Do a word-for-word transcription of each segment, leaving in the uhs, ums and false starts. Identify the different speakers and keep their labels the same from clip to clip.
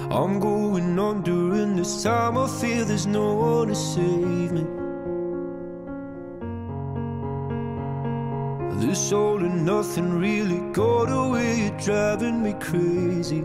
Speaker 1: I'm going under, and this time I feel there's no one to save me. This all and nothing really got away, you're driving me crazy.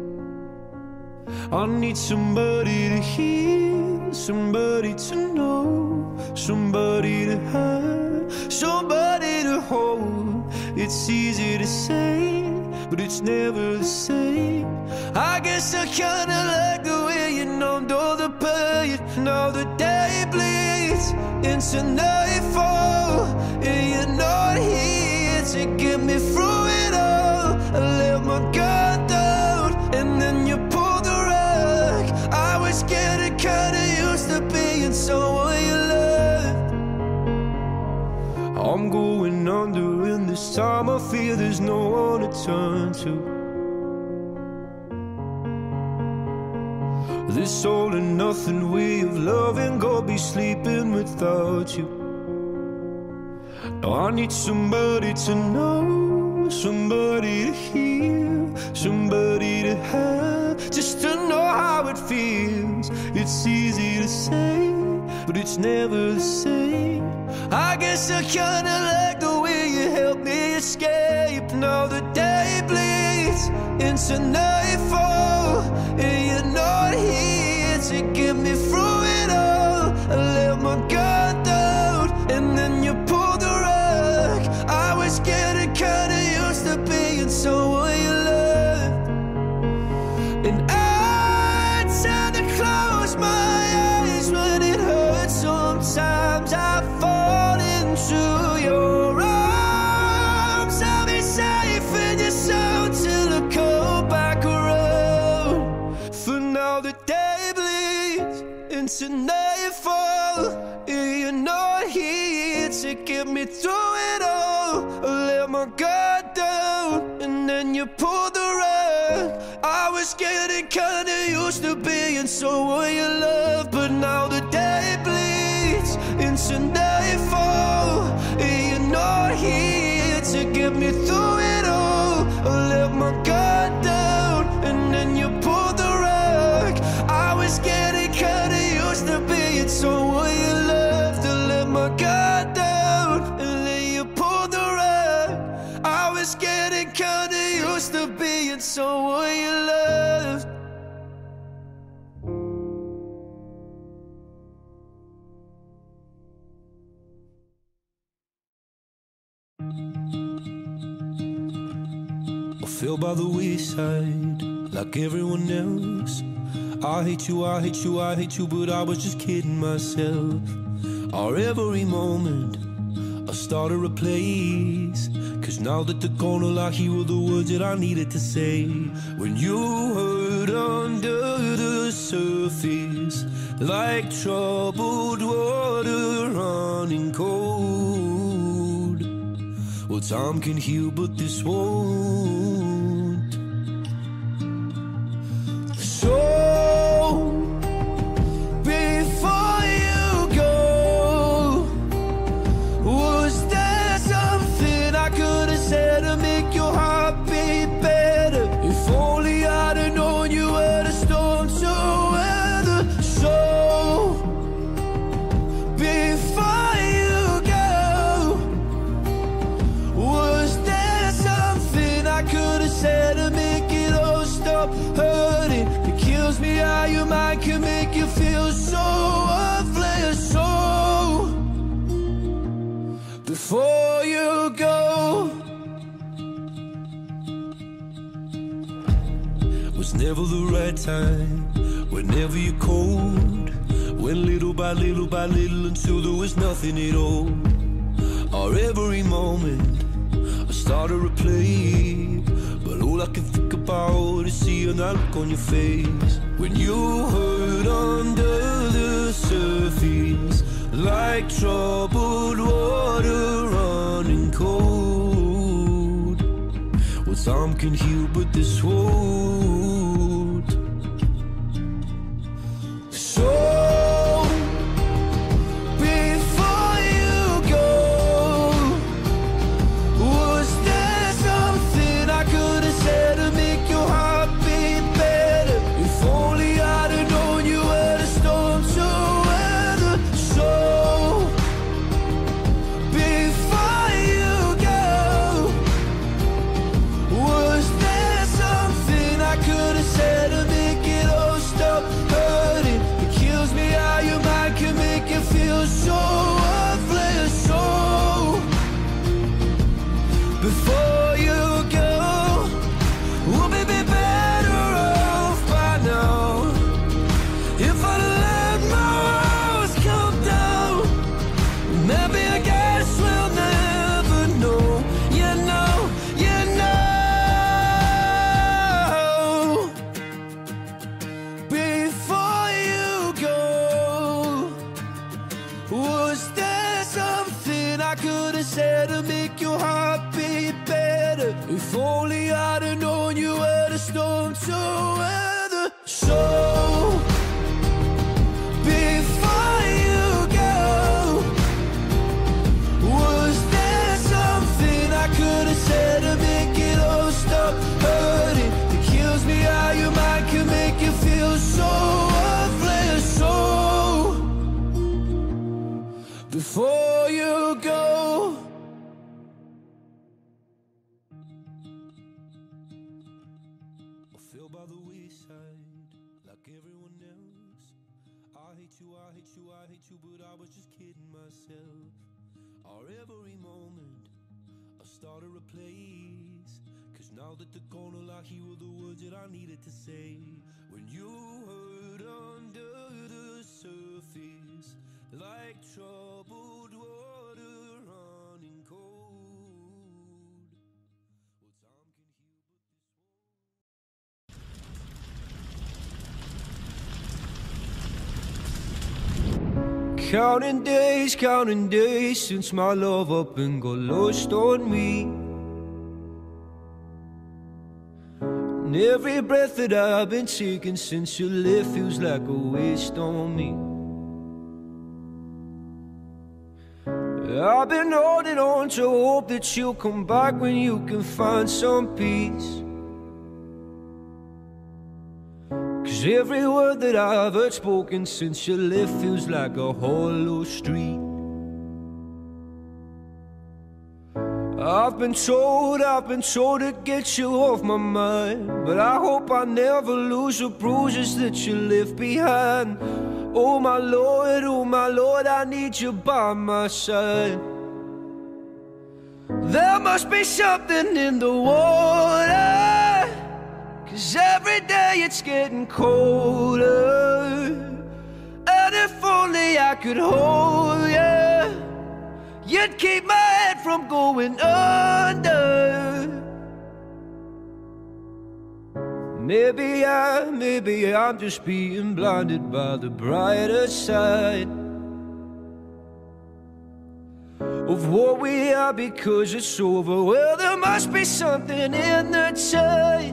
Speaker 1: I need somebody to hear, somebody to know, somebody to have, somebody to hold. It's easy to say, but it's never the same. I guess I kinda like the way you numbed all the pain. Now the day bleeds into nightfall, and you're not here to get me through it all. I let my guard down, and then you pulled the rug. I was getting kinda used to being someone you loved. I'm going under, and this time I feel there's no one to turn to. This all and nothing way of loving, go be sleeping without you. Now I need somebody to know, somebody to hear, somebody to have, just to know how it feels. It's easy to say, but it's never the same. I guess I kinda like the way you helped me escape. Now the day bleeds into nightfall, and you're not here to get me through it all. I let my guard down, and then you pulled the rug. I was getting kinda used to being someone you loved. And I tend to close my eyes when it hurts. Sometimes I fall into your arms. I'll be safe in your soul till I come back around. For now the day bleeds into nightfall, and you're not here to get me through it all. I let my guard down, and then you pulled the rug. I was getting kinda used to being someone you love, but now the day bleeds into nightfall, and you're not here to get me through it all. I let my guard down, and then you pulled the rug. I was getting kinda used to being someone you loved. I let my guard down, and then you pulled the rug. I was getting kinda used to being someone you loved. I fell by the wayside like everyone else. I hate you, I hate you, I hate you, but I was just kidding myself. Our every moment I started a place, cause now that they're gone, all I hear were the words that I needed to say. When you hurt under the surface, like troubled water running cold. Well, time can heal, but this won't. So before you go, was there something I could have said to make your heart beat better? If only I'd have known you were the storm to weather. So before you go, was there something I could have said to make it all stop hurting? It kills me how your mind can make you feel so worthless. So before you go, was never the right time, whenever you're cold. Went little by little by little until there was nothing at all. Our every moment I started to play, but all I can think about is seeing that look on your face. When you hurt under the surface, like troubled water running cold. Well, time can heal, but this won't. So before you go, was there something I could have said to make your heart beat better? If say to make your heart beat better. If only I'd have known you were the storm to weather. So before you go, was there something I could have said to make it all stop hurting? It kills me how your mind can make you feel so worthless. So before you go, I feel by the wayside like everyone else. I hate you, I hate you, I hate you, but I was just kidding myself. Our every moment I started a place, cause now that they're gone, all I hear were the words that I needed to say. When you hurt under the surface, like troubled water running cold. Well, time can heal, but this won't. Counting days, counting days since my love up and got lost on me. And every breath that I've been taking since you left feels like a waste on me. I've been holding on to hope that you'll come back when you can find some peace. Cause every word that I've heard spoken since you left feels like a hollow street. I've been told, I've been told to get you off my mind, but I hope I never lose the bruises that you left behind. Oh my Lord, oh my Lord, I need you by my side. There must be something in the water, cause every day it's getting colder. And if only I could hold you, you'd keep my head from going under. Maybe I, maybe I'm just being blinded by the brighter side of what we are because it's over. Well, there must be something in the tide.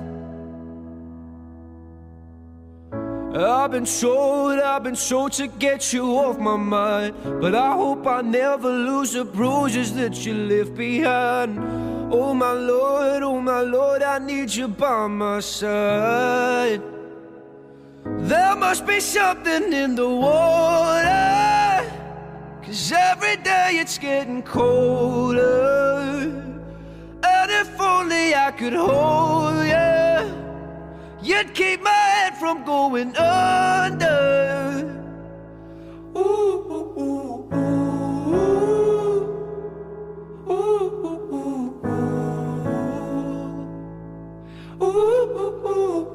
Speaker 1: I've been told, I've been told to get you off my mind, but I hope I never lose the bruises that you left behind. Oh my Lord, oh my Lord, I need you by my side. There must be something in the water, cause every day it's getting colder. And if only I could hold you, you'd keep my head from going under. Ooh, ooh, ooh, ooh, ooh, ooh, ooh, ooh, ooh,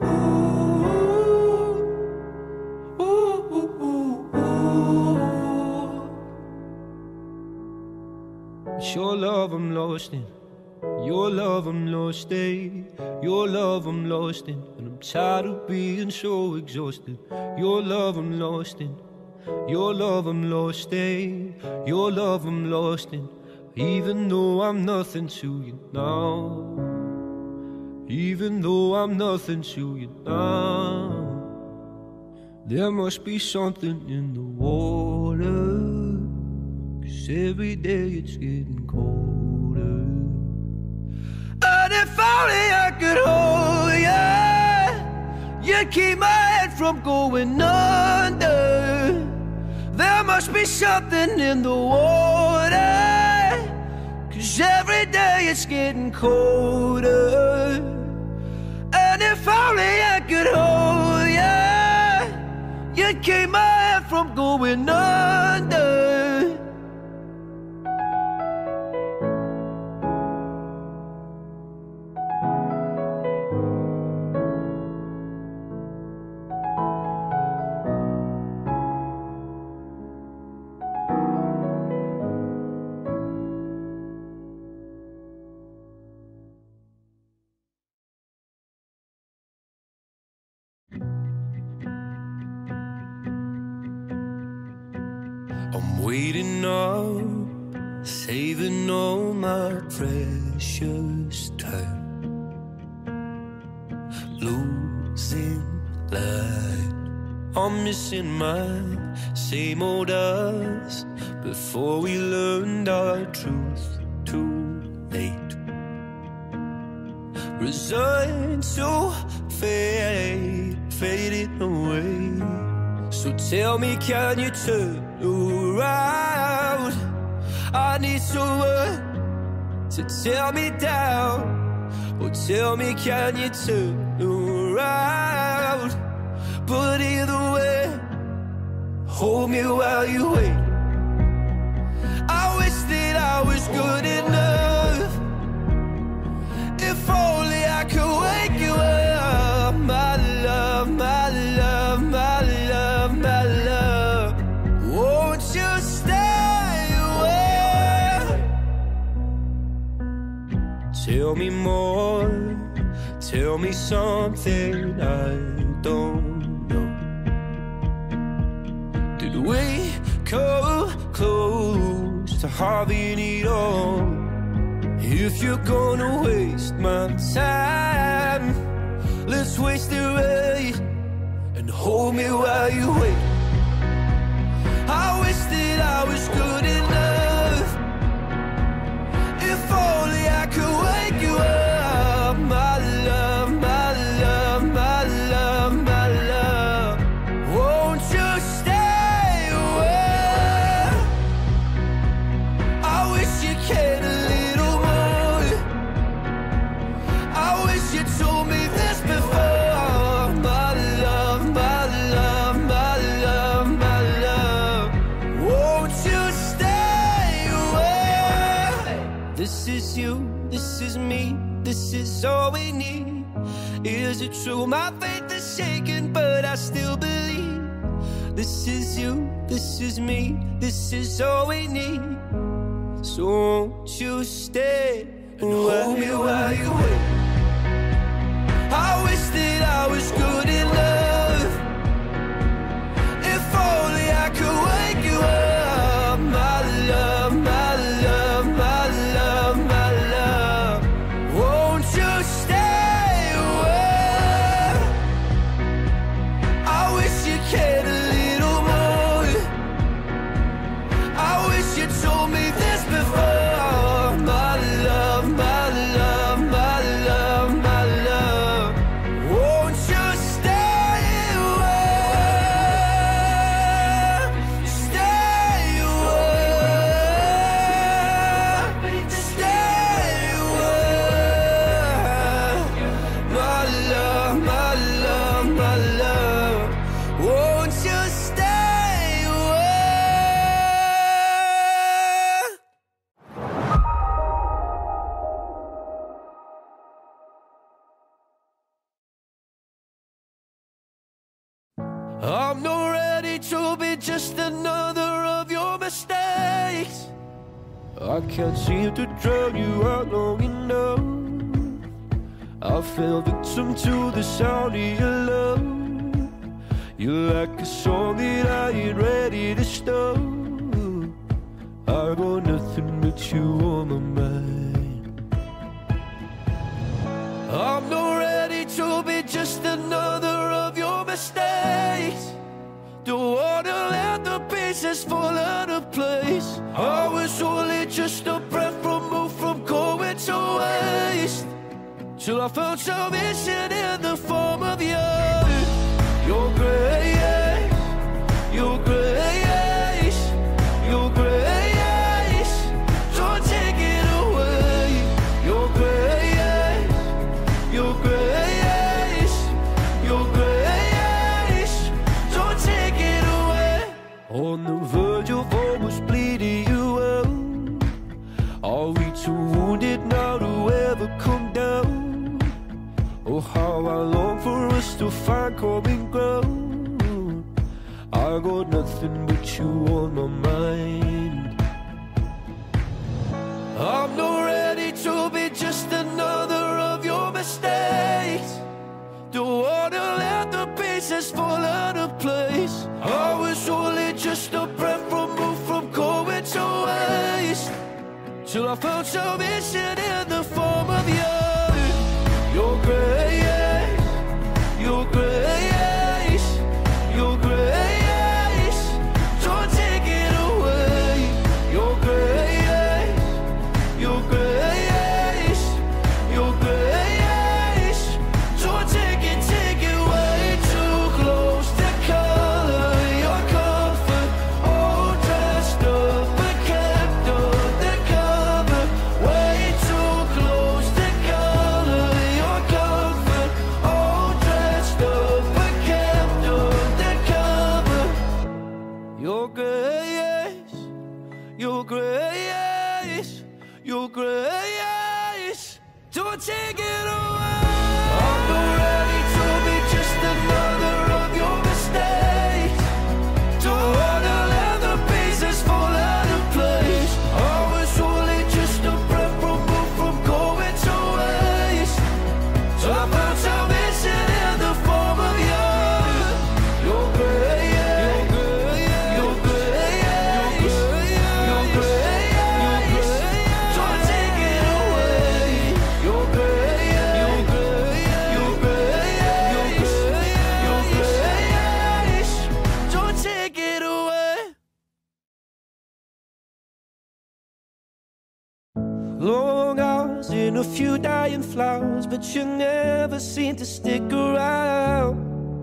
Speaker 1: ooh, ooh, ooh. It's your love I'm lost in. Your love I'm lost in, your love I'm lost in, and I'm tired of being so exhausted. Your love I'm lost in, your love I'm lost in, your love I'm lost in. Even though I'm nothing to you now, even though I'm nothing to you now, there must be something in the water, cause every day it's getting colder. And if only I could hold you, you'd keep my head from going under. There must be something in the water, cause every day it's getting colder. And if only I could hold you, you'd keep my head from going under. I'm waiting up, saving all my precious time, losing light. I'm missing my same old us before we learned our truth too late. Resigned to fade, fading away. So tell me, can you turn around? I need someone to tear me down. Oh, tell me, can you turn around? But either way, hold me while you wait. I wish that I was good enough. If only I could wake you up. My love, my love, my love, my love. Won't you stay away? Tell me more, tell me something I don't know. Did we come close to having it all? If you're gonna waste my time, let's waste it right and hold me while you wait. I wish that I was good enough. If only I could wake you up. My love, my love, my love, my love. Won't you stay away? I wish you cared a little more. I wish you told me this before. My love, my love, my love, my love. Won't you stay away? This is you, this is me, this is all we need. Is it true? My faith is shaken, but I still believe. This is you, this is me, this is all we need. So won't you stay and hold me while you wait? I wish that I was good enough. If only I could wake you up. My love, my love, my love, my love. Won't you stay away? I wish you cared a little more. I wish you told me this before. My love, my love, my love, my love. Won't you stay away? Stay away. Stay away. My love, my love, my love. Won't you stay away? I'm not ready to be just another of your mistakes. I can't seem to drown you out long enough. I fell victim to the sound of your love. You're like a song that I ain't ready to stop. I got nothing but you on my mind. I'm not ready to be just another of your mistakes. Don't wanna let the pieces fall out of place. I was only just a breath removed from going to waste, till I found salvation in the form of you. Your grace, your grace, your grace. Don't take it away. Your grace, your grace, your grace. Don't take it away. On the verge of almost bleeding you out. Are we too wounded now to ever come down? Oh, how I long for us to find common ground. I got nothing but you on my mind. I'm not ready to be just another of your mistakes. Don't wanna let the pieces fall out of place. I was only just a breath removed from going to waste, till I found salvation in the form of you. Your grace, your grace, your grace, don't take it away. Your grace, your grace, your grace, don't take it, take it way too close to color your comfort, all dressed up but kept under cover. Way too close to color your comfort, all dressed up but kept under cover. Your grace, your grace, your grace, don't take it away. I'm not ready to be just another of your mistakes. Don't wanna let the pieces fall out of place. I was only just a breath removed from going to waste. So I found salvation in the form of you. Your grace, your grace, your grace, don't take it away. Your grace, your grace, your grace, your grace, don't take it away. Long hours and a few dying flowers, but you never seem to stick around.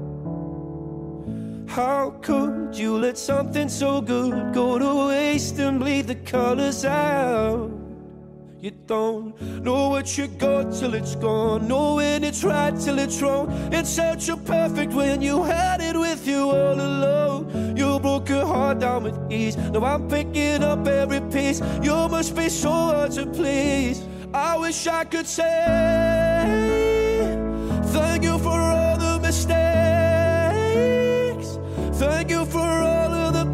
Speaker 1: How could you let something so good go to waste and bleed the colors out? You don't know what you got till it's gone, know when it's right till it's wrong. It's such a perfect when you had it with you all alone. You broke your heart down with ease, now I'm picking up every piece. You must be so hard to please. I wish I could say thank you for all the mistakes, thank you for all of the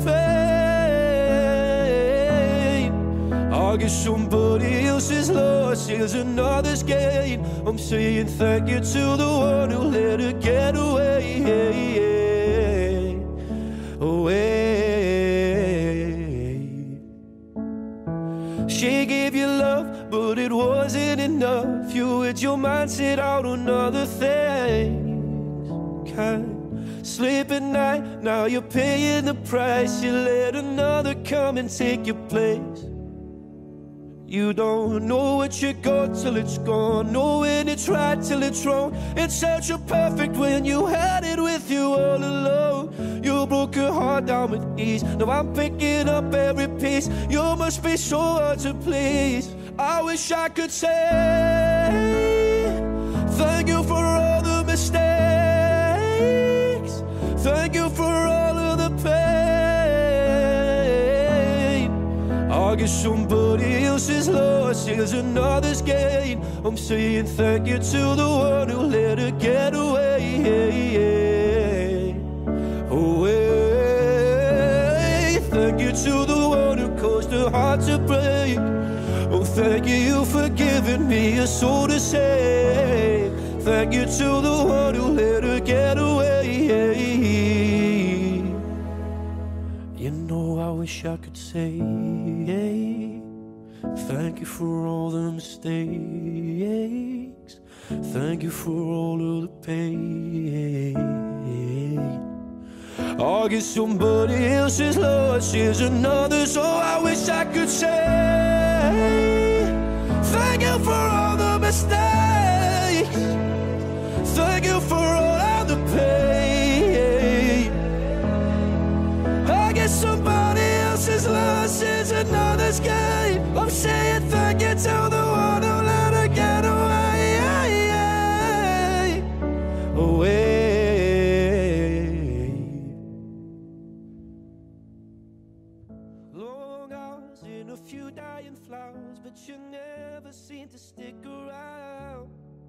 Speaker 1: pain. I guess somebody else's loss is another's gain. I'm saying thank you to the one who let her get away, away. She gave you love, but it wasn't enough. You had your mind set out on other things. Can't sleep at night, now you're paying the price. You let another come and take your place. You don't know what you got till it's gone, know when it's right till it's wrong. It's such a perfect when you had it with you all alone. You broke your heart down with ease, now I'm picking up every piece. You must be so hard to please. I wish I could say thank you for all the mistakes, thank you for all of the pain. I guess somebody else's loss is another's gain. I'm saying thank you to the one who let her get away, away. Thank you to the one who caused her heart to break. Oh, thank you for giving me a soul to save. Thank you to the one who let her get away. You know, I wish I could say thank you for all the mistakes, thank you for all of the pain. I guess somebody else's loss is another, so I wish I could say thank you for all the mistakes, thank you for all of the pain. I guess somebody else's loss is another's gain. I'm saying thank you to the one who let her get away, away. Long hours and a few dying flowers, but you never seem to stick around.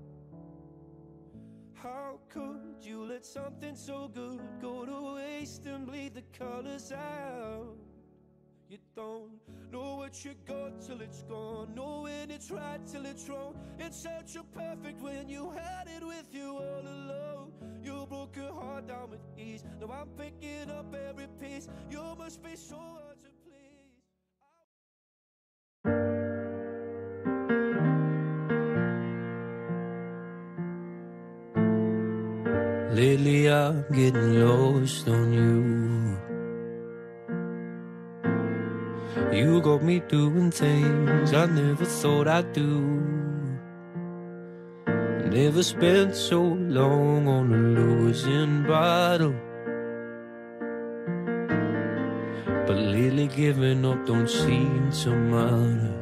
Speaker 1: How could you let something so good go to waste and bleed the colors out? You don't know what you got till it's gone, know when it's right till it's wrong. It's such a perfect when you had it with you all alone. You broke your heart down with ease, now I'm picking up every piece. You must be so hard to please. Lately I'm getting lost on you. You got me doing things I never thought I'd do. Never spent so long on a losing battle, but lately giving up don't seem to matter.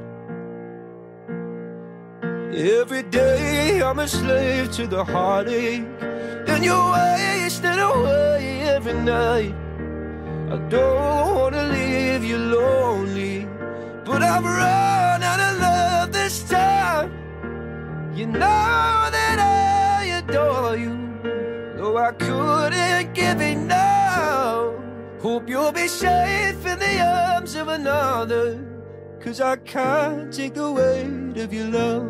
Speaker 1: Every day I'm a slave to the heartache, and you're wasting away every night. I don't wanna leave you lonely, but I've run out of love this time. You know that I adore you, though I couldn't give enough. Hope you'll be safe in the arms of another, 'cause I can't take the weight of your love.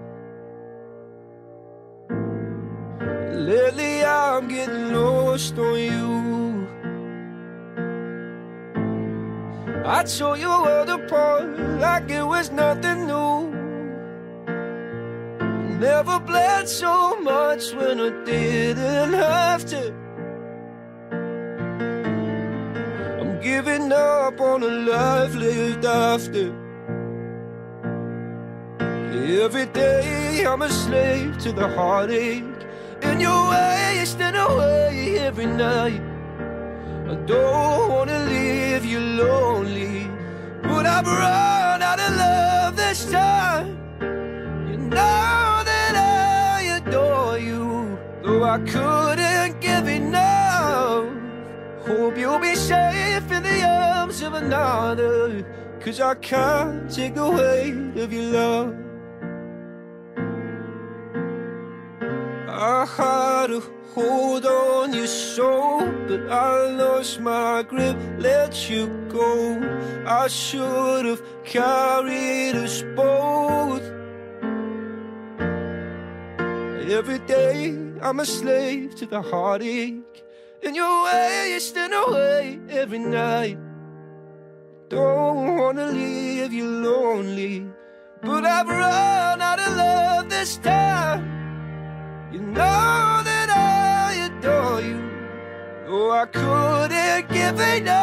Speaker 1: Lately I'm getting lost on you. I tore your world apart like it was nothing new. Never bled so much when I didn't have to. I'm giving up on a life lived after. Every day I'm a slave to the heartache, and you're wasting away every night. I don't wanna leave you lonely, but I've run out of love this time. You know that I adore you, though I couldn't give enough. Hope you'll be safe in the arms of another, 'cause I can't take the weight of your love. I had a hold on your soul, but I lost my grip, let you go. I should have carried us both. Every day I'm a slave to the heartache, and you're wasting away every night. Don't wanna leave you lonely, but I've run out of love this time. You know that I adore you, though I couldn't give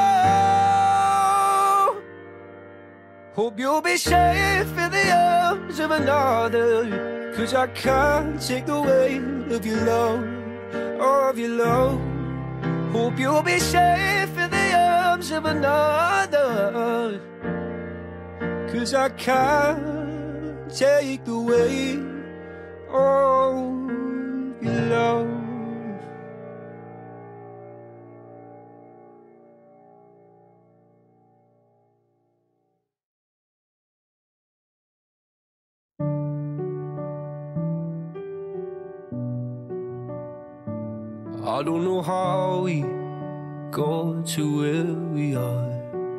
Speaker 1: enough. Hope you'll be safe in the arms of another, 'cause I can't take the weight of your love, of your love. Hope you'll be safe in the arms of another, 'cause I can't take the weight of your love. I don't know how we got to where we are,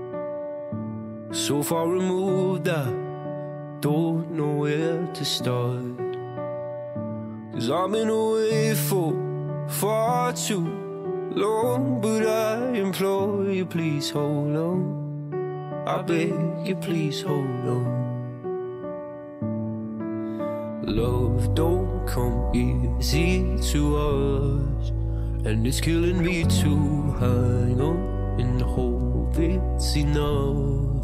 Speaker 1: so far removed I don't know where to start. 'Cause I've been away for far too long, but I implore you, please hold on. I beg you, please hold on. Love don't come easy to us, and it's killing me to hang on and hope it's enough.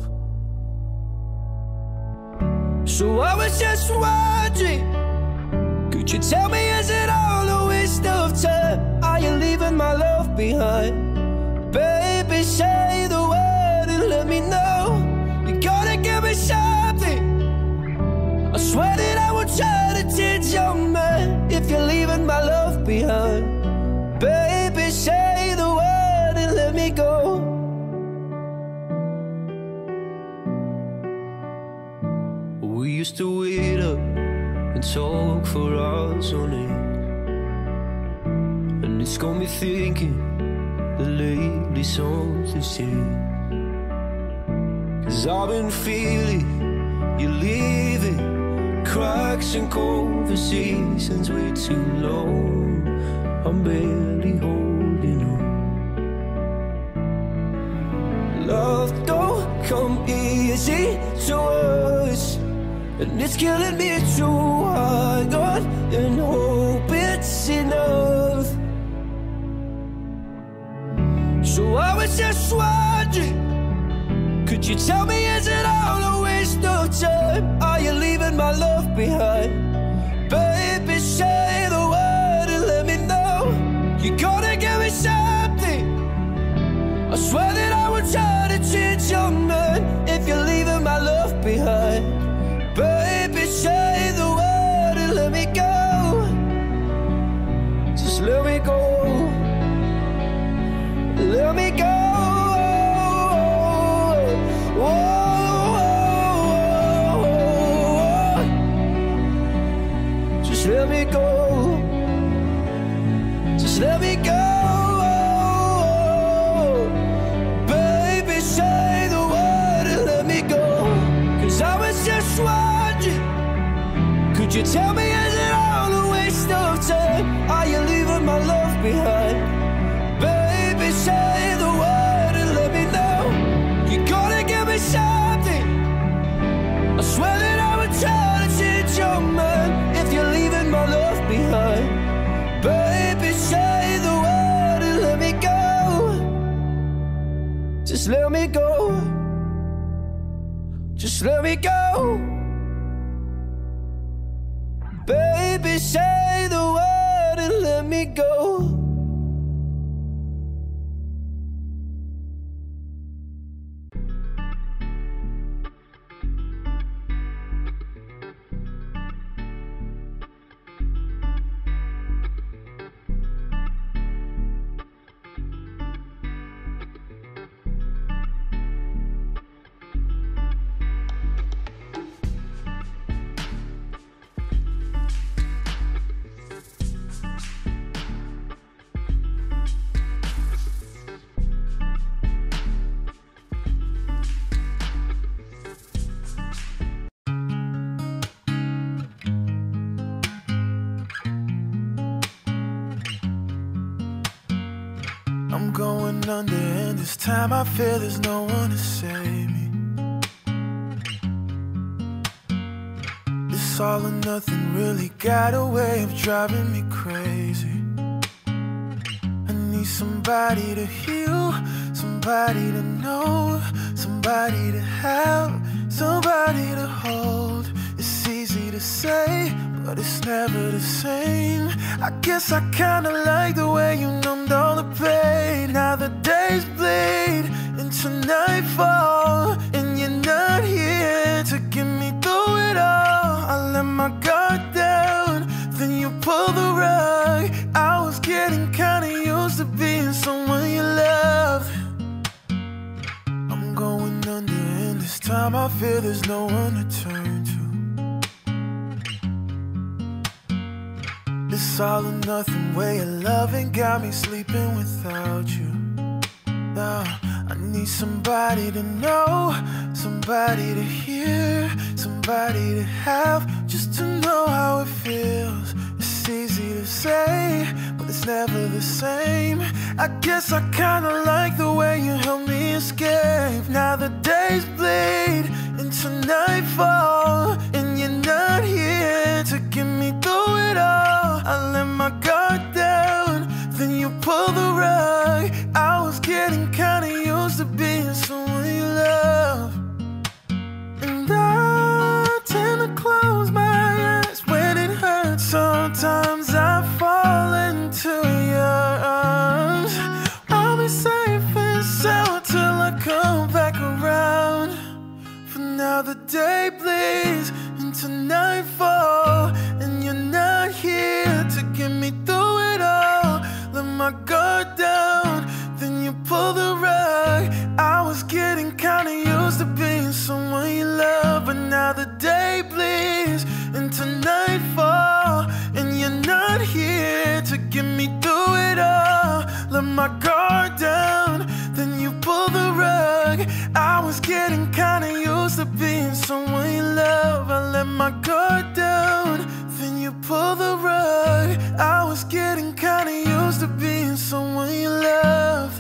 Speaker 1: So I was just wondering, could you tell me, is it all a waste of time? Are you leaving my love behind? Baby, say the word and let me know. You gotta give me something. I swear that I will try to change your mind if you're leaving my love behind. Baby, say the word and let me go. We used to wait up and talk for hours on end, and it's got me thinking that lately something's changed. 'Cause I've been feeling you leaving, cracks in conversations way too long. I'm barely holding on. Love don't come easy to us, and it's killing me to hang on and hope it's enough. was just wondering, could you tell me, is it all a waste of time? Are you leaving my love behind? Baby, say the word and let me know. You gotta give me something. I swear that I will try to change your mind if you're leaving my love behind. Baby, say the word and let me go. Just let me go. Let me go. Just let me go. Just let me go. Baby, say the word and let me go. Cause I was just wondering, could you tell me, is it all a waste of time? Are you leaving my love behind? Baby, say the word and let me know. You gotta give me something. I swear that I would try to change your mind if you're leaving my love behind. Baby, say the word and let me go. Just let me go. Just let me go. Baby, say the word and let me go.
Speaker 2: I'm going under, and this time I feel there's no one to save me. This all or nothing really got a way of driving me crazy. I need somebody to heal, somebody to know, somebody to have, somebody to hold. It's easy to say, but it's never the same. I guess I kinda like the way you numbed all the pain. Now the days bleed into nightfall, and you're not here to get me through it all. I let my guard down, then you pull the rug. I was getting kinda used to being someone you loved. I'm going under, and this time I feel there's no one to turn to. This all or nothing way of loving got me sleeping without you. Now I need somebody to know, somebody to hear, somebody to have, just to know how it feels. It's easy to say, but it's never the same. I guess I kinda like the way you help me escape. Now the days bleed into nightfall, and you're not here to get me through it all. I let my guard down, then you pull the rug. I was getting kinda used to being someone you love. And I tend to close my eyes when it hurts. Sometimes I fall into your arms. I'll be safe and sound till I come back around. For now the day bleeds into nightfall, and you're not here to get me through it all. Let my guard down, then you pull the rug. I was getting kinda used to being someone you love, but now the day bleeds into nightfall, and you're not here to get me through it all. Let my guard down, then you pull the rug. I was getting kinda used to being someone you love. I let my guard down, then you pull the rug. I was getting kinda used to being someone you loved.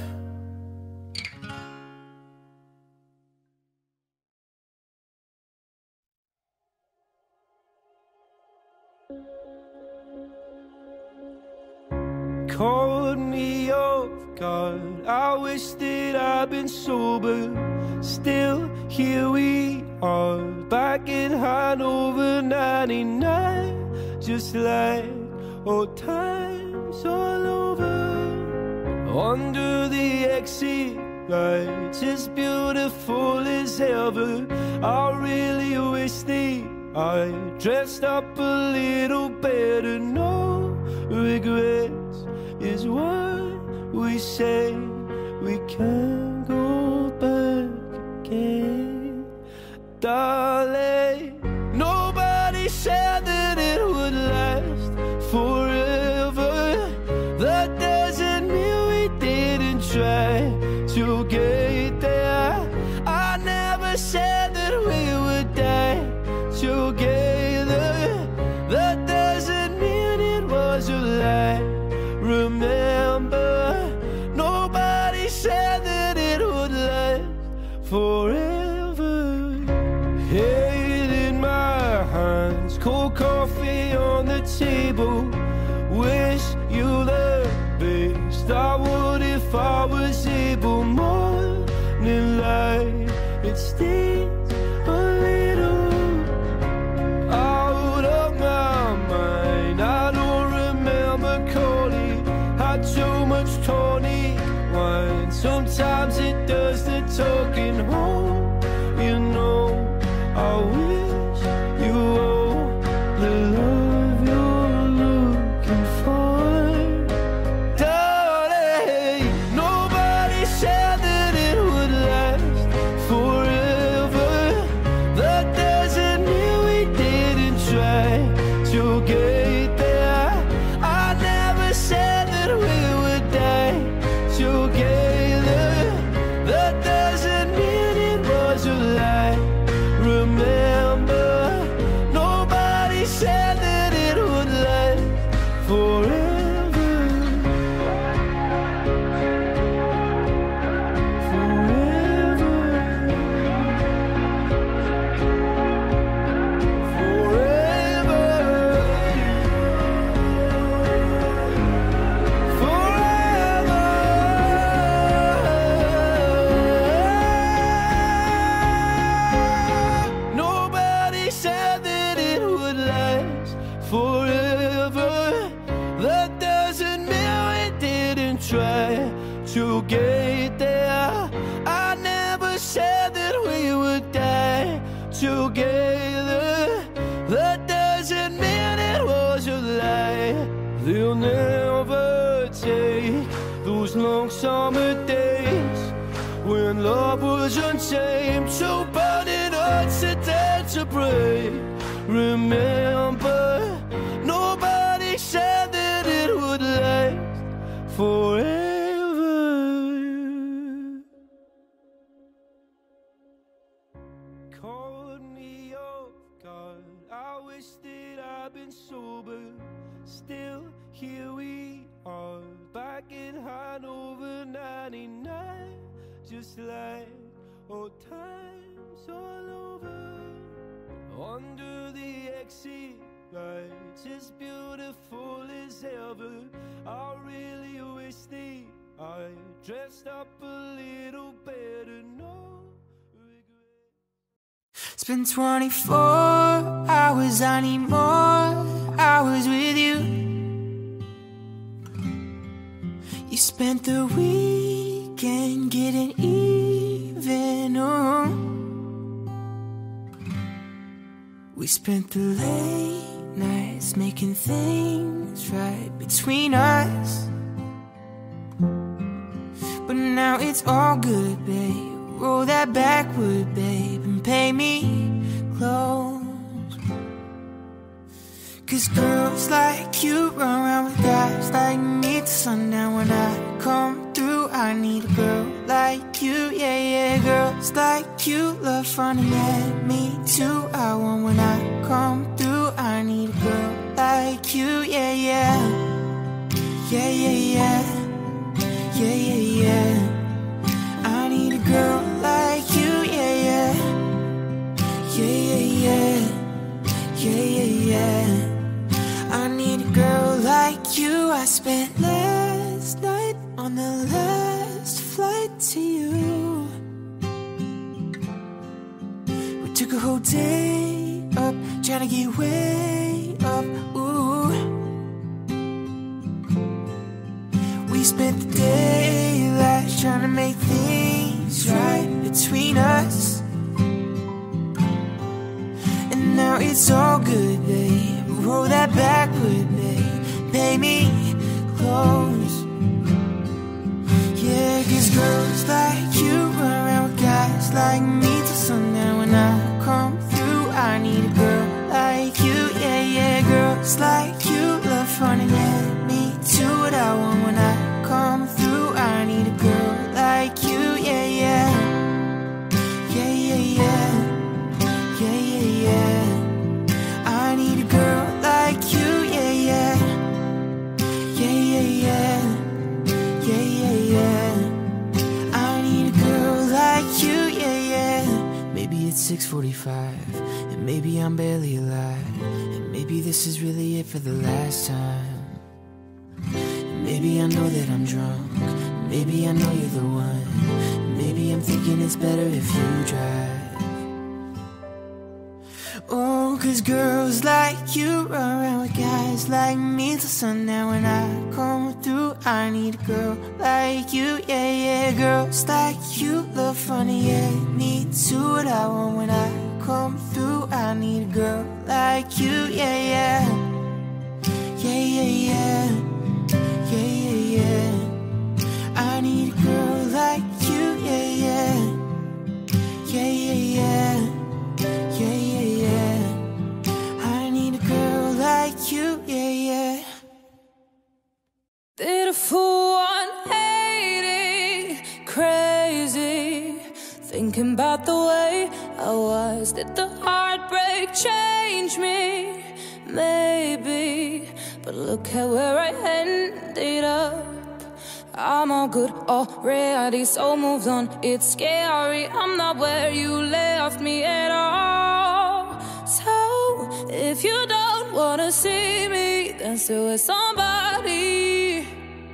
Speaker 1: caught me off guard. I wish that I'd been sober. Still, here we are, back in Hanover ninety-nine. Just like old times all over. Under the exit lights, as beautiful as ever. I really wish that I dressed up a little better. No regrets is what we say. We can't go back again, darling. Nobody said that it would last forever. That doesn't mean we didn't try to get there. I never said that we would die together. That doesn't mean it was a lie. Remember, nobody said that it would last forever. Head in my hands, cold coffee on the table. Wish you the best. I would if I was able. Morning light, it stings a little. Out of my mind, I don't remember calling. Had too much tonic wine. Sometimes it does the talking home. You know, I wish you all the love you're looking for. Darling, nobody said that it would last forever. That doesn't mean we didn't try to get there. I never said that we would die together. That doesn't mean it was a lie. Remember, nobody said that it would last forever. Forever. Forever. Forever. Nobody said that it would last forever. That doesn't mean we didn't try to get there. I never said that we would die together. That doesn't mean it was a lie. They'll never take those long summer days when love was untamed, so burning hearts are dead to break. Remember, nobody said that it would last forever. Caught me off guard. I wish that I'd been sober. Still, here we are, back in Hanover ninety-nine. Just like old times all over. Under the exit lights, as beautiful as ever. I really wish that I dressed up a little better. No regret.
Speaker 2: Spend twenty-four hours, I need more hours with you. You spent the weekend getting even, oh. We spent the late nights making things right between us. But now it's all good, babe. Roll that backward, babe, and pay me close. Cause girls like you run around with guys like me till sundown. When I come through, I need a girl like you, yeah, yeah. Girls like you love running at me too. I want when I come through, I need a girl like you, yeah, yeah. Yeah, yeah, yeah. Yeah, yeah, yeah. I need a girl like you, yeah, yeah. Yeah, yeah, yeah. Yeah, yeah, yeah. I need a girl like you. I spent less stay up, trying to get way up, ooh. We spent the daylight trying to make things right between us, and now it's all good, babe. Roll that backward, babe. Pay me close. Yeah, cause girls like you run around with guys like me till sundown. When I come through, I need a girl like you. Yeah, yeah, girls like you love fun and let me do what I want. When I come through, I need a girl like you. Yeah, yeah. Yeah, yeah, yeah. Yeah, yeah, yeah. I need a girl like you. Yeah, yeah. Yeah, yeah, yeah. Yeah, yeah, yeah. I need a girl like you. Yeah, yeah. Maybe it's six forty-five, and maybe I'm barely alive, and maybe this is really it for the last time. And maybe I know that I'm drunk, maybe I know you're the one, maybe I'm thinking it's better if you drive. Oh, cause girls like you run around with guys like me till sundown. When I come through, I need a girl like you. Yeah, yeah, girls like you love funny, yeah, me do what I want. When I come through, I need a girl like you. Yeah, yeah. Yeah, yeah, yeah. Yeah, yeah, yeah. I need a girl like you. Yeah, yeah. Yeah, yeah, yeah. Yeah, yeah, yeah. I need a girl like you, yeah, yeah.
Speaker 3: Did a full one eighty, crazy, thinking about the way I was. Did the heartbreak change me? Maybe, but look at where I ended up. I'm all good already, so moved on. It's scary, I'm not where you left me at all. So, if you don't wanna see me, then still with somebody.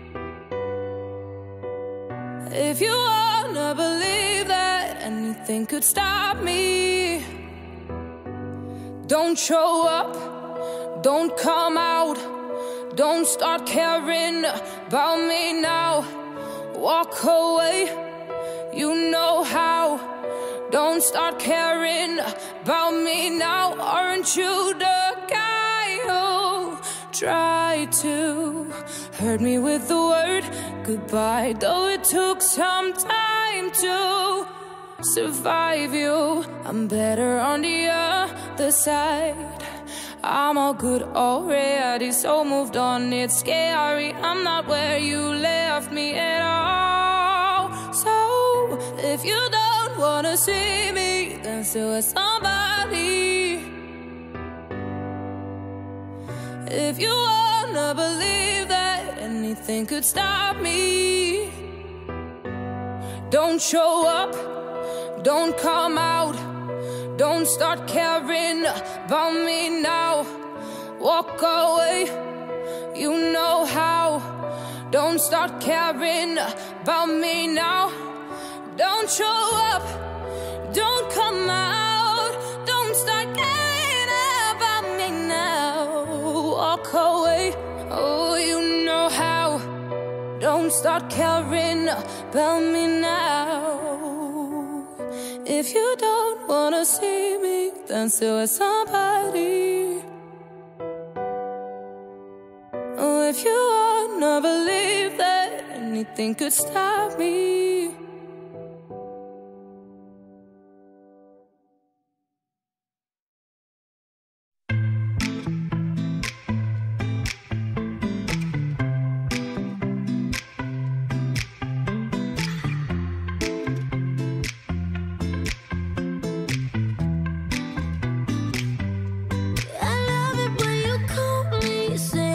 Speaker 3: If you wanna believe that anything could stop me, don't show up, don't come out, don't start caring about me now. Walk away, you know how. Don't start caring about me now. Aren't you the guy who tried to hurt me with the word goodbye? Though it took some time to survive you, I'm better on the other side. I'm all good already, so moved on. It's scary, I'm not where you left me at all. So, if you don't wanna see me, then still with somebody. If you wanna believe that anything could stop me, don't show up, don't come out, don't start caring about me now. Walk away, you know how. Don't start caring about me now. Don't show up, don't come out, don't start caring about me now. Walk away, oh, you know how. Don't start caring about me now. If you don't wanna see me, then still with somebody. Oh, if you wanna believe that anything could stop me.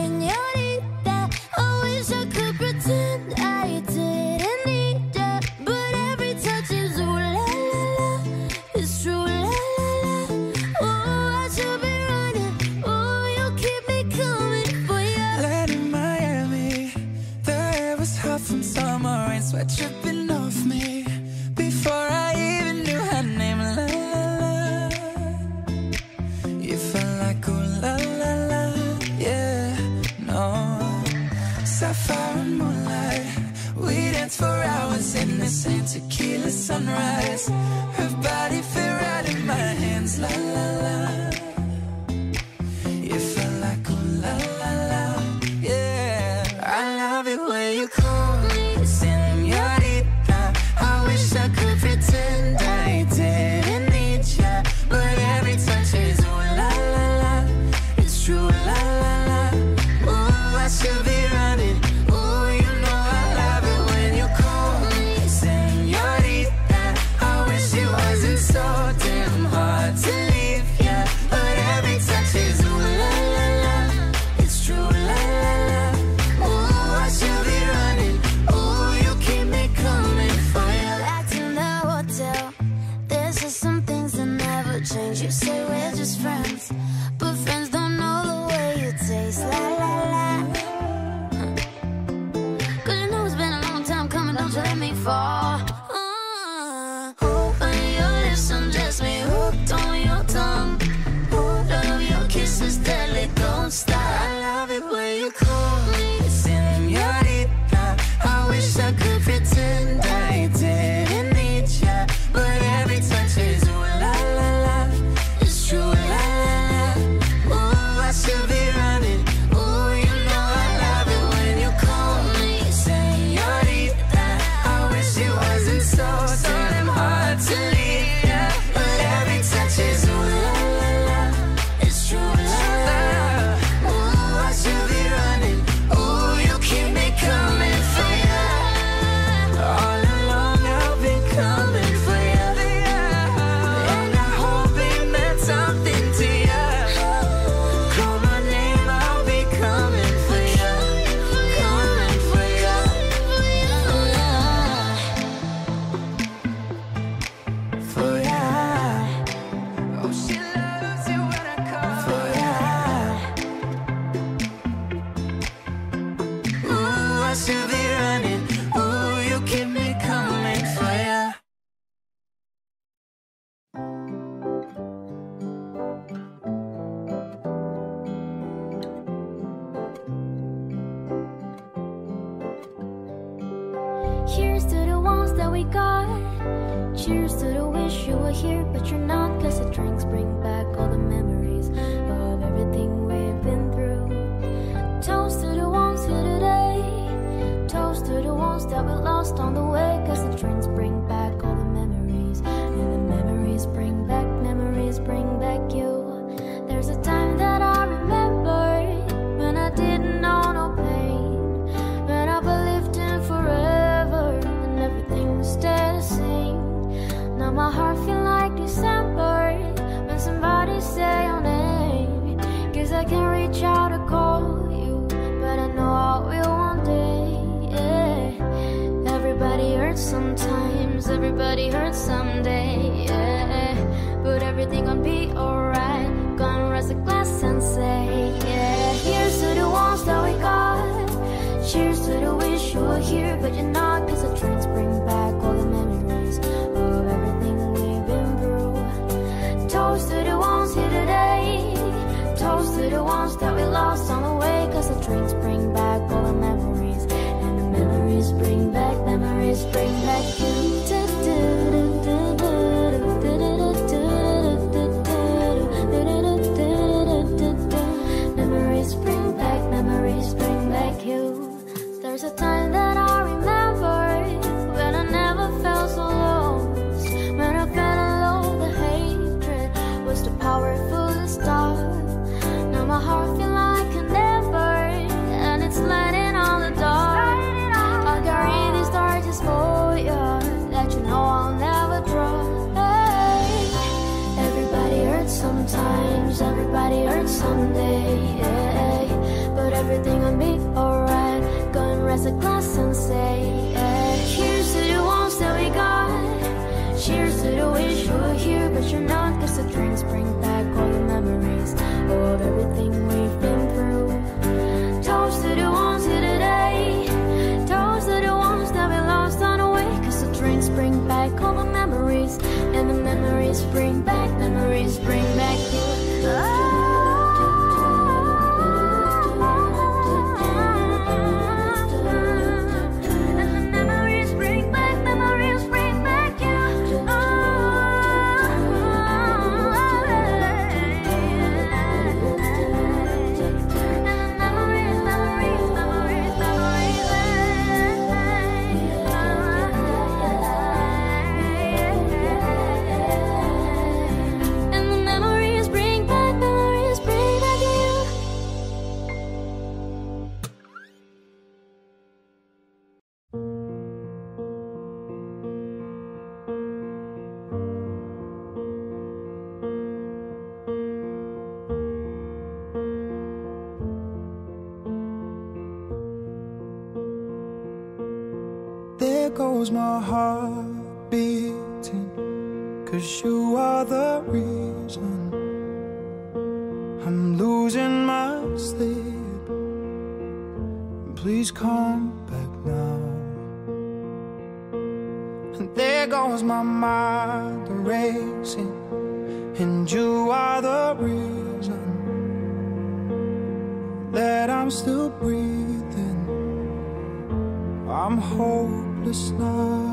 Speaker 4: But we're just friends, but friends don't know the way you taste. La la la. Huh. Cause you know it's been a long time coming, don't you let me fall. Uh, on your lips, undress me, hooked on your tongue. Love your kisses, deadly, don't stop. I love it when you call me señorita. I wish I could pretend I didn't need ya, but every touch is ooh la la la. It's true, la la la. Ooh, I should be running. Ooh, you know I love it when you call me señorita. I wish it wasn't so damn hard to leave ya, but every touch is ooh la la la. It's true, la la la. Ooh, I should be running. Ooh, you keep me coming for ya. All along I've been coming for ya, and I hope it meant something to ya. Call my name, I'll be coming for ya, coming for ya. For ya. Oh, she loves you when I call for ya. Ooh, I should be running. Ooh, you keep me coming for ya.
Speaker 5: Here's to the ones that we got. Cheers to the wish you were here, but you're not. Cause the drinks bring back all the memories of everything we've been through. Toast to the ones here today. Toast to the ones that we lost on the way. Cause the drinks bring back all the memories, and the memories bring back, memories bring back you. There's a time that I remember when I didn't know no pain, when I believed in forever and everything would stay the same. Now my heart feel like December when somebody say your name. Cause I can't reach out to call you, but I know I will one day. Yeah. Everybody hurts sometimes, everybody hurts someday. Yeah. But everything gonna be alright. Gonna raise a glass and say, yeah. Here's to the ones that we got. Cheers to the wish you were here, but you're not. Cause the drinks bring back all the memories of everything we've been through. Toast to the ones here today. Toast to the ones that we lost on the way. Cause the drinks bring back all the memories, and the memories bring back, memories bring back you. Memories bring back, memories bring back you. There's a time that I remember when I never felt so lost. When I felt alone, the hatred was too powerful to stop. Now my heart feel like an ember, and it's lighting on the dark. I'll carry these torches for you, that you know I'll never drop. Hey. Everybody hurts sometimes, everybody hurts someday. Yeah. But everything will be alright. Go and raise a glass and say, yeah. Here's to the ones that we got. Cheers to the wish you were here, but you're not. Cause the drinks bring back all the memories of everything we've been through. Toast to the ones here today. Toast to the ones that we lost on the way. Cause the drinks bring back all the memories, and the memories bring back, memories bring back you. And the memories bring back, memories bring back you.
Speaker 2: There goes my heart beating, 'cause you are the reason I'm losing my sleep. Please come back now. And there goes my mind racing, and you are the reason that I'm still breathing. I'm hopeless now.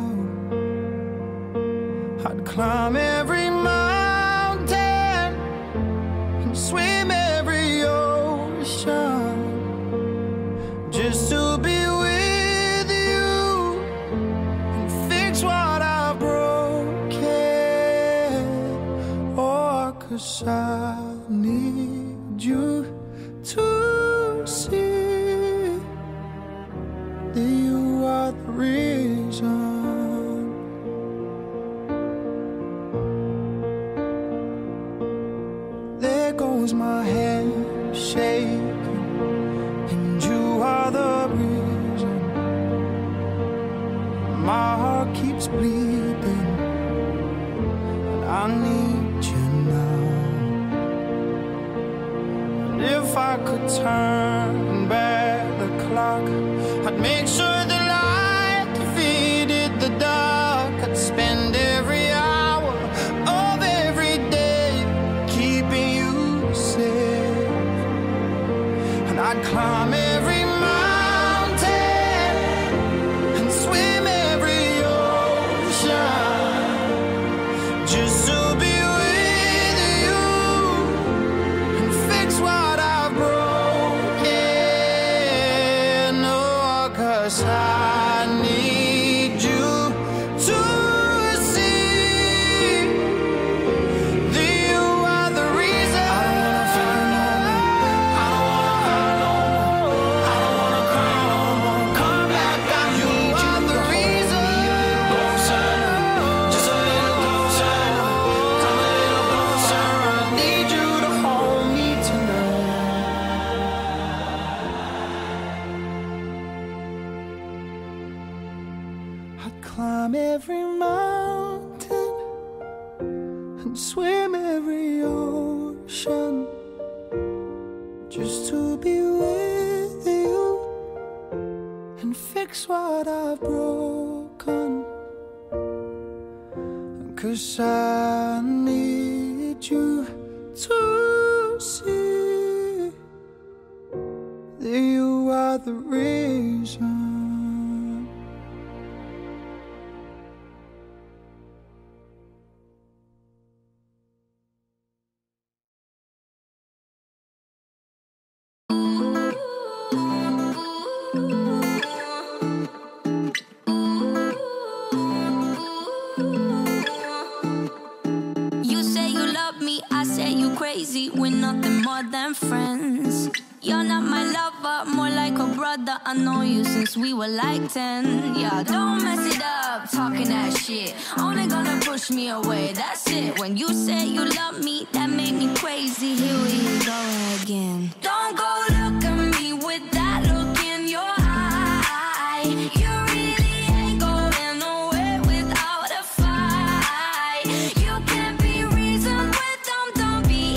Speaker 2: I'd climb every mountain and swim every ocean just to be with you and fix what I've broken. Oh, 'cause I need you to see that you are the reason. There goes my hand shaking, and you are the reason. My heart keeps bleeding, and I need you now. And if I could turn back the clock, I'd make sure the light defeated the dark. I'd spend every hour of every day keeping you safe, and I'd climb every mountain and swim every ocean just to be with you and fix what I've broken. Oh, 'cause I need you to see that you are the reason. I don't wanna feel no more. I don't wanna hurt no more. I don't wanna cry no more. Come back, I need you are the reason. Closer, just a little closer. Come a little closer. I need you to hold me tonight. I'd climb every mountain and swim every ocean just to be with you and fix what I've broken. 'Cause I need you to see that you are the reason.
Speaker 4: You say you love me, I say you crazy. We're nothing more than friends. You're not my lover, more like a brother. I know you since we were like ten. Yeah, don't mess it up, talking that shit. Only gonna push me away, that's it. When you say you love me, that made me crazy. Here we go again. Don't go look at me with that look in your eye. You really ain't going nowhere without a fight. You can't be reasoned with them, don't be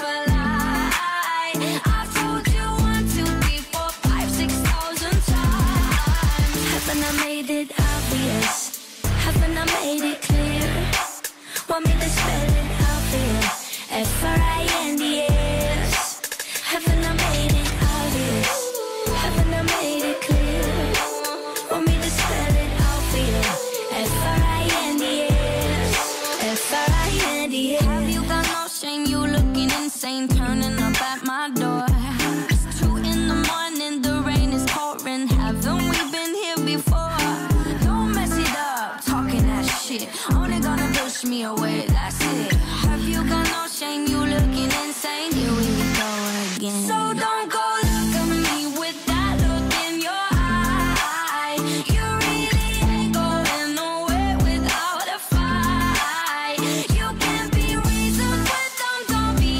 Speaker 4: impolite. I've told you one, two, three, four, five, six thousand times. Haven't I made it obvious? Haven't I made it clear? Want me to spell it out for you? F R I N D S. Haven't I made it obvious? Haven't I made it clear? Want me to spell it out for you? F R I N D S. F R I N D S. Have you got no shame? You looking insane, turning up at my door. It's two in the morning, the rain is pouring. Haven't we been here before? Don't mess it up, talking that shit. Only gonna push me away, that's it. Have you got no shame? You looking insane. Here we go again. So don't go look at me with that look in your eye. You really ain't going nowhere without a fight. You can't be reasoned with them, don't be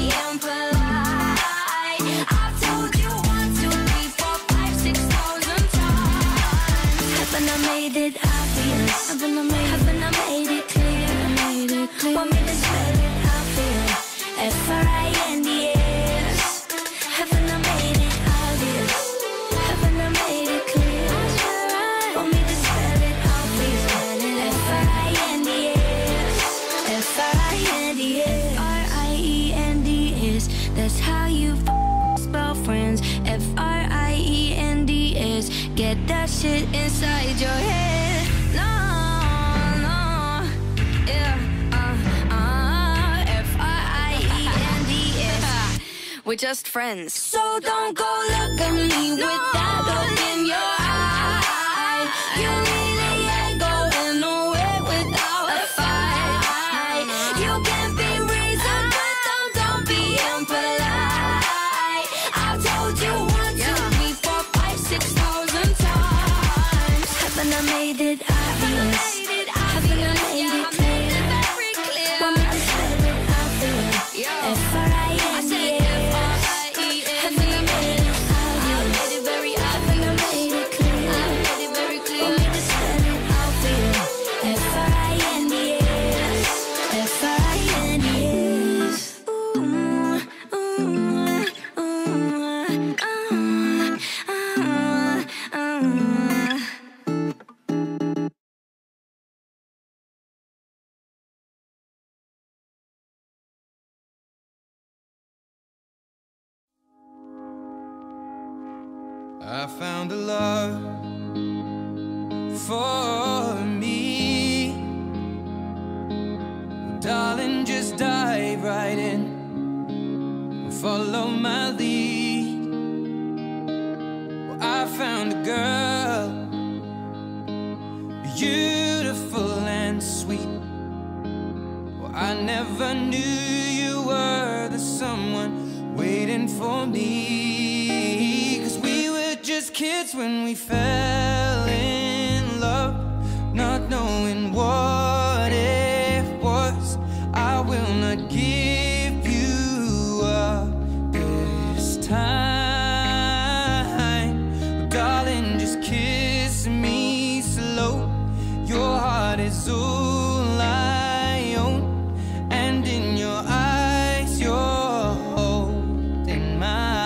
Speaker 4: impolite. I've told you one, two, three, four, five, six thousand times. Haven't I made it obvious? Haven't I made, haven't I made it clear? Made it clear. Want me to spell it out for you? F R I N D S. Get that shit inside your head. No, no, yeah, uh, uh, F I I E N D S. We're just friends. So don't go look at me no. with that look in your eye. You really ain't going nowhere without a fight. You can be reasoned, but don't, don't be impolite. I've told you one, two, three, four, five, six thousand times. Haven't I made it obvious? Haven't I made it clear? Want me to spell it obvious? F R I N D S. Haven't I made it obvious? Haven't I made it clear? Want me to spell it obvious? F R I N D S. F R I N D S. Ooh, ooh, ooh, uh, uh, uh.
Speaker 1: I found a love for me. Well, darling, just dive right in and follow my lead. Well, I found a girl, beautiful and sweet. Well, I never knew you were the someone waiting for me. Just kids when we fell in love, not knowing what it was. I will not give you up this time. But darling, just kiss me slow. Your heart is all I own, and in your eyes you're holding mine.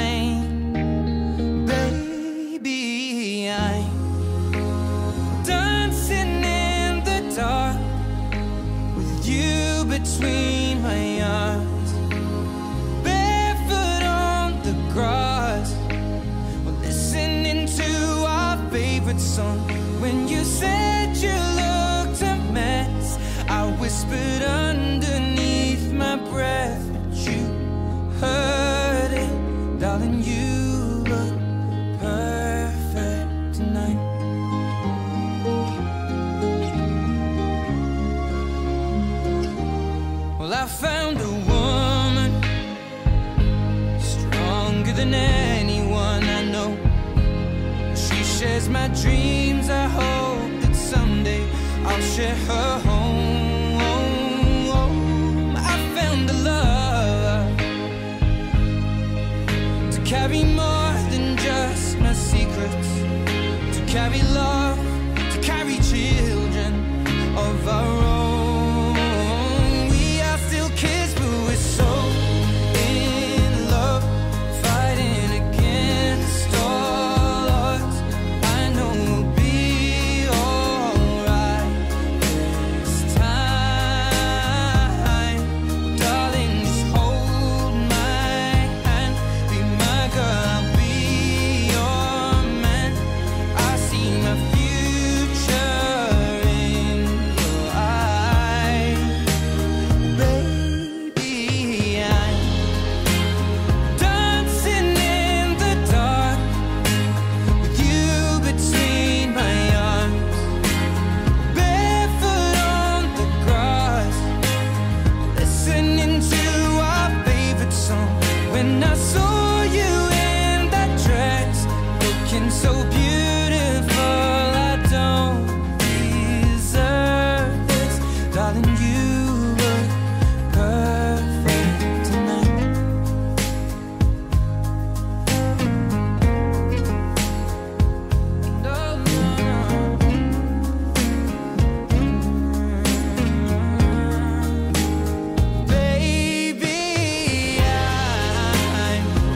Speaker 1: Between my arms, barefoot on the grass, we're listening to our favorite song. When you said you looked a mess, I whispered underneath my breath, but you heard it, darling. You look perfect tonight. I found a woman stronger than anyone I know. She shares my dreams. I hope that someday I'll share her home. I found a love to carry more than just my secrets, to carry love, to carry children of our own. I'm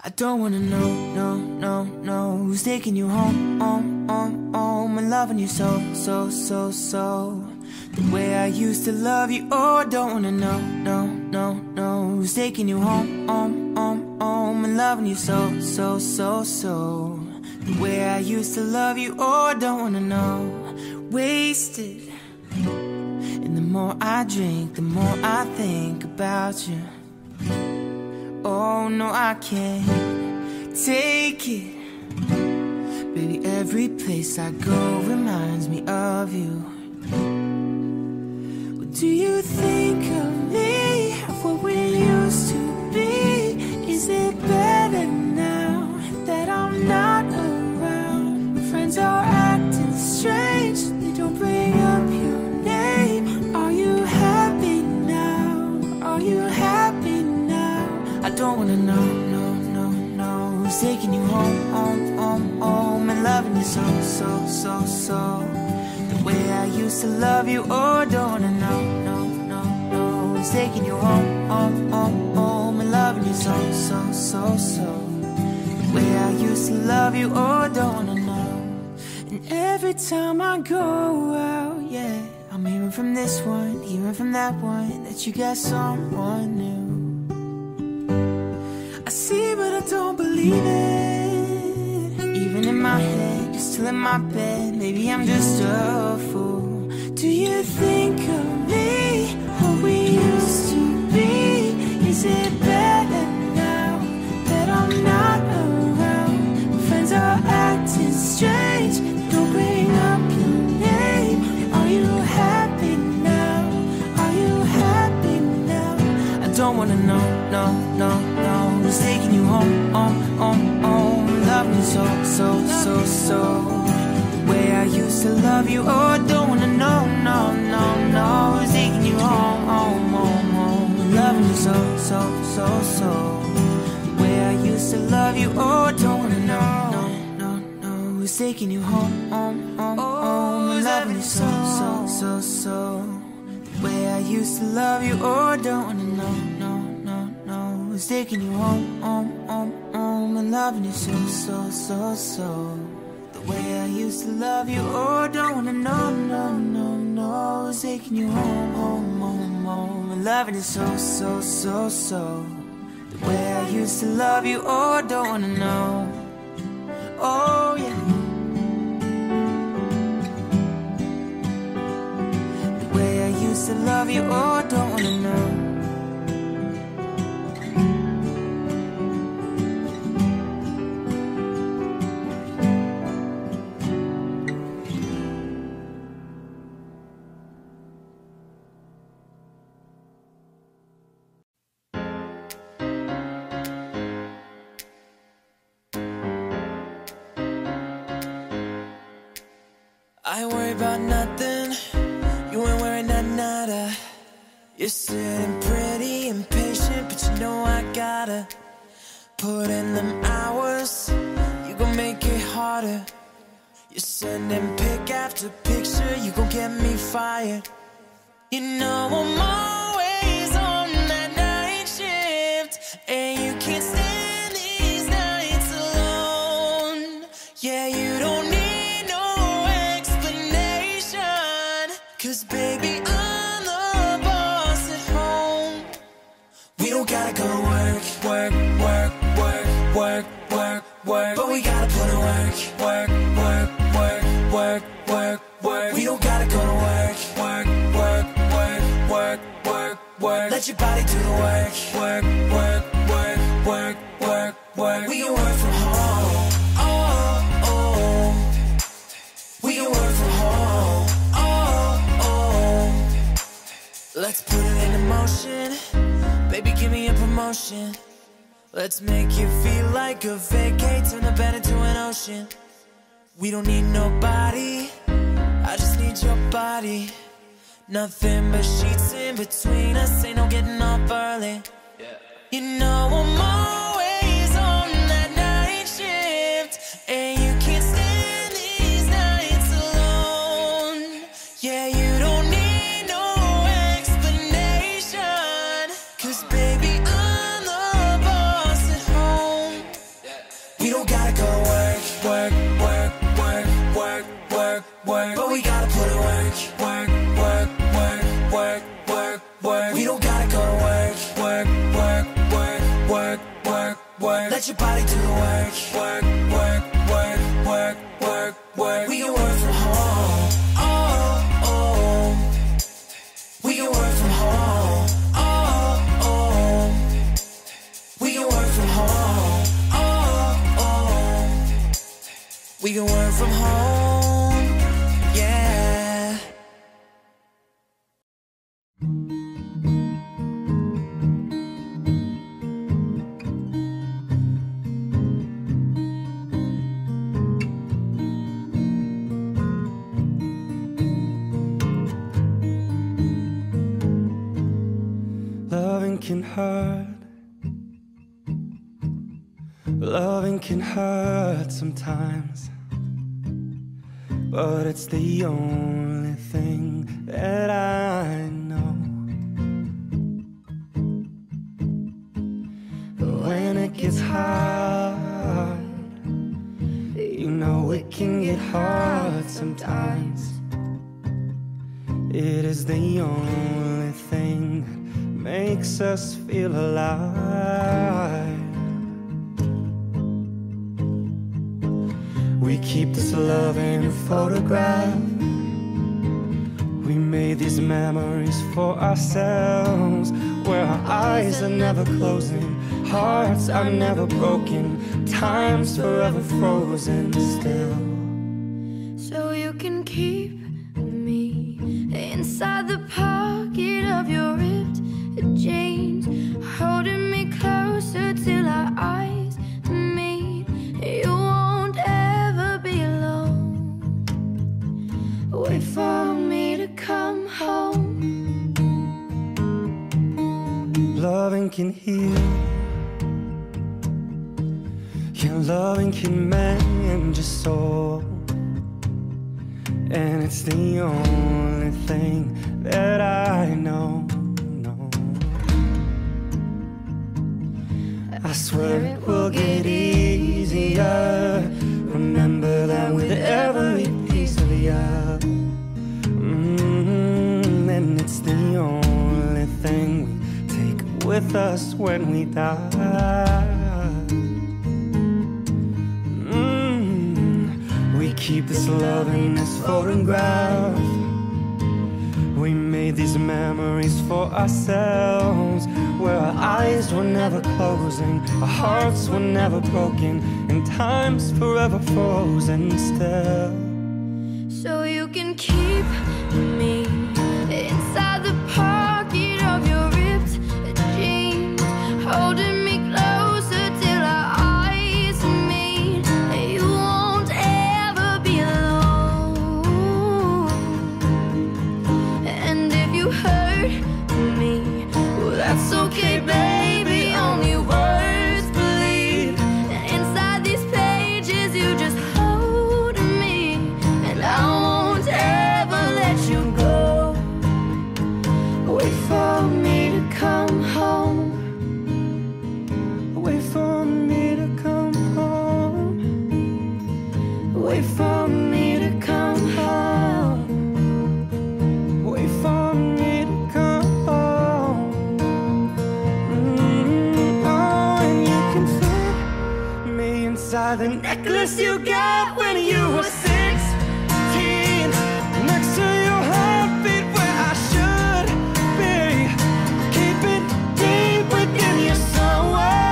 Speaker 2: I don't wanna know, no, no, no, who's taking you home, home, home, home, and loving you so, so, so, so, the way I used to love you. Oh, I don't wanna know, no, no, no, who's taking you home, home, home, home, and loving you so, so, so, so, the way I used to love you. Oh, I don't wanna know. Wasted, and the more I drink, the more I think about you. Oh no, I can't take it. Baby, every place I go reminds me of you. Well, do you think of me, of what we used to be? Is it better now that I'm not around? My friends are acting strange, they don't bring up your name. Are you happy now? Are you happy now? I don't wanna know, no, no, no, who's taking you home, home, home, home, and loving you so, so, so, so, the way I used to love you. Oh, I don't wanna know, no, no, no, who's taking you home, home, home, home, and loving you so, so, so, so, the way I used to love you. Oh, I don't wanna know. And every time I go out, yeah, I'm hearing from this one, hearing from that one, that you got someone new. I see but I don't believe it. Even in my head, you're still in my bed. Maybe I'm just a fool. Do you think of me, what we used to be? Is it better now that I'm not around? My friends are acting strange, don't bring up your name. Are you happy now? Are you happy now? I don't wanna know, no, no, no, who's taking you home, home, home, home, loving you so, so, so, so, the way I used to love you. Oh, I don't wanna know, no, no, no, who's taking you home, home, home, home, loving you so, so, so, so, the way I used to love you. Oh, I don't wanna know, no, no, no, who's taking you home, home, home, home, loving you so, so, so, so, the way I used to love you. Oh, I don't wanna know, no, no, no, who's taking you home, home, home, home, and loving you so, so, so, so, the way I used to love you. Oh, I don't wanna know, no, no, no, who's taking you home, home, home, home, and loving you so, so, so, so, the way I used to love you. Oh, I don't wanna know. Oh yeah, the way I used to love you. Oh, I don't wanna know. I ain't worried about nothing, you ain't wearing that nada. You're sitting pretty impatient, but you know I gotta put in them hours, you gon' make it harder. You're sending pic after picture, you gon' get me fired. You know I'm always on that night shift, and you can't stand these nights alone. Yeah, you don't need cause baby, I'm the boss at home. We don't gotta go to work, work, work, work, work, work, work, but we gotta put in work, work, work, work, work, work, work. We don't gotta go to work, work, work, work, work, work, work. Let your body do the work, work, work, work, work, work, work. We can work from home, oh, oh. We can work from home. Let's put it into motion, baby, give me a promotion. Let's make you feel like a vacate, turn the bed into an ocean. We don't need nobody, I just need your body. Nothing but sheets in between us, ain't no getting up early. You know I'm always on that night shift, and you can't stand these nights alone. Yeah, you don't need cause baby, I'm the boss at home. work, work. But we gotta put in work, work, work, work, work, work, work. We don't gotta go to work, work, work, work, work, work, work. Let your body do the work, work, work, work, work, work, work. We can work from home, oh, oh. We can work from home, oh, oh. We can work from home, oh, oh. We can work from home, yeah.
Speaker 1: Loving can hurt. Loving can hurt sometimes, but it's the only thing that I know. When it gets hard, you know it can get hard sometimes. It is the only thing that makes us feel alive. We keep this love in a photograph. We made these memories for ourselves, where our eyes are never closing, hearts are never broken, time's forever frozen still.
Speaker 5: So you can keep me inside the pocket of your ripped jeans, holding me closer till our eyes meet. You won't ever be alone. Wait for me to come home.
Speaker 1: Loving can heal, yeah, loving can mend your soul, and it's the only thing that I know, no. I swear it will get easier. Remember that with every piece of you, mm-hmm, and it's the only thing we take with us when we die. We keep this love in this photograph. We made these memories for ourselves, where our eyes were never closing, our hearts were never broken, and time's forever frozen still.
Speaker 5: So you can keep me inside the pocket of your ripped jeans, holding me closer till our eyes meet. You won't ever be alone. And if you hurt me, well, that's okay, baby. Only words bleed. Inside these pages, you just hold me, and I won't ever let you go. Wait for me to come home.
Speaker 1: Wait for me to come home.
Speaker 5: Wait for me to come home.
Speaker 1: Wait for me to come home. Mm-hmm. Oh, and you can fit me inside the necklace you got when you were sixteen, next to your heartbeat where I should be. Keep it deep within your soul.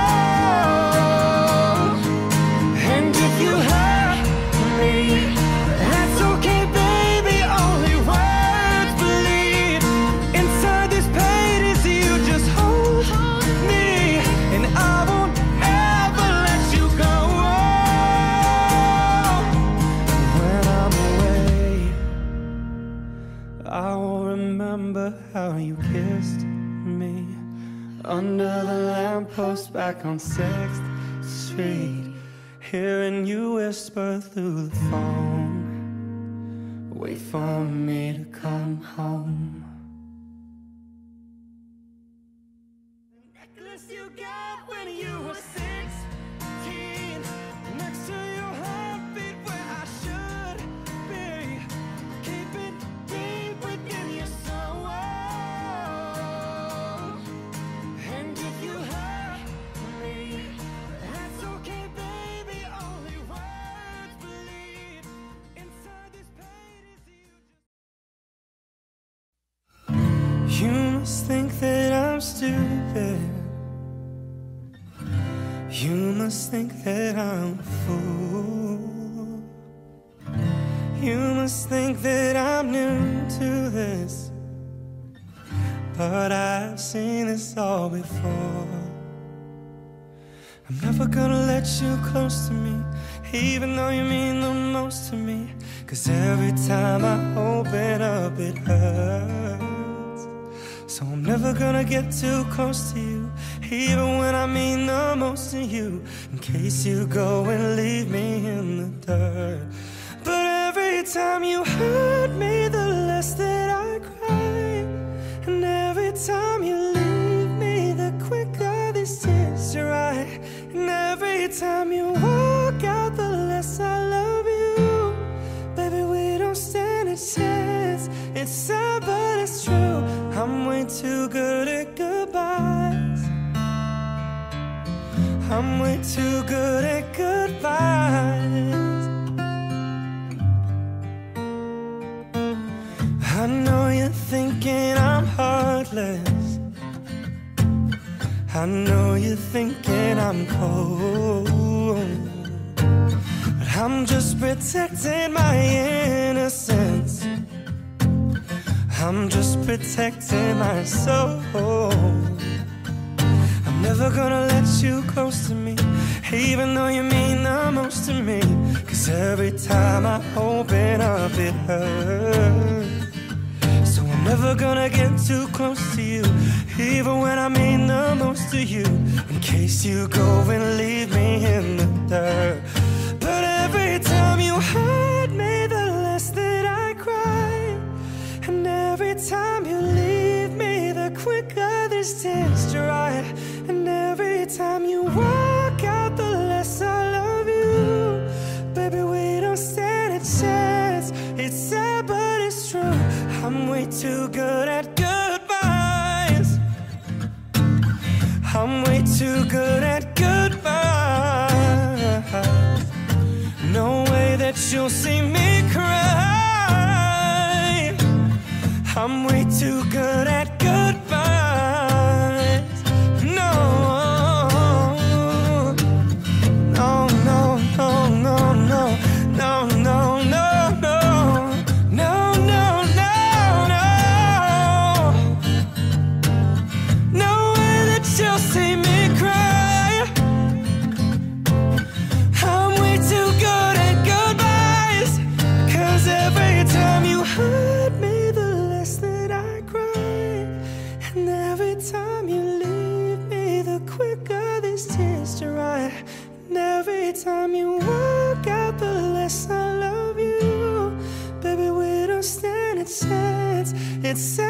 Speaker 1: And if you hurt me, that's okay, baby. Only words bleed. Inside these pages, you just hold me, and I won't ever let you go. When I'm away, I will remember how you kissed me under the lamppost back on sixth Street, hearing you whisper through the phone, wait for me to come home. The necklace you got when you were sixteen, next to your heartbeat where I should be. must think that I'm stupid. You must think that I'm a fool. You must think that I'm new to this, but I've seen this all before. I'm never gonna let you close to me, even though you mean the most to me. Cause every time I open up it hurts. So I'm never gonna get too close to you, even when I mean the most to you, in case you go and leave me in the dirt. But every time you hurt me, the less that I cry. And every time you leave me, the quicker these tears dry. And every time you walk out, the less I love you. Baby, we don't stand a chance. It's sad, but it's true. I'm way too good at goodbyes. I'm way too good at goodbyes. I know you're thinking I'm heartless. I know you're thinking I'm cold, but I'm just protecting my innocence. I'm just protecting my soul. I'm never gonna let you close to me, even though you mean the most to me. Cause every time I open up it hurts. So I'm never gonna get too close to you, even when I mean the most to you, in case you go and leave me in the dirt. But every time you hurt me, the less that I cry. And every time you leave me, the quicker this tears dry. And every time you walk out, the less I love you. Baby, we don't stand a chance. It's sad, but it's true. I'm way too good at goodbyes. I'm way too good at goodbyes. No way that you'll see me cry. I'm way too good at goodbyes. No, no, no, no, no, no, no, no, no, no, no, no, no, no. No way that you'll see me cry. I'm way too good at goodbyes. Cause every time you hurt me, the less that I cry. And every time you leave me, the quicker these tears dry. And every time you walk out, the less I love you. Baby, we don't stand a chance. It's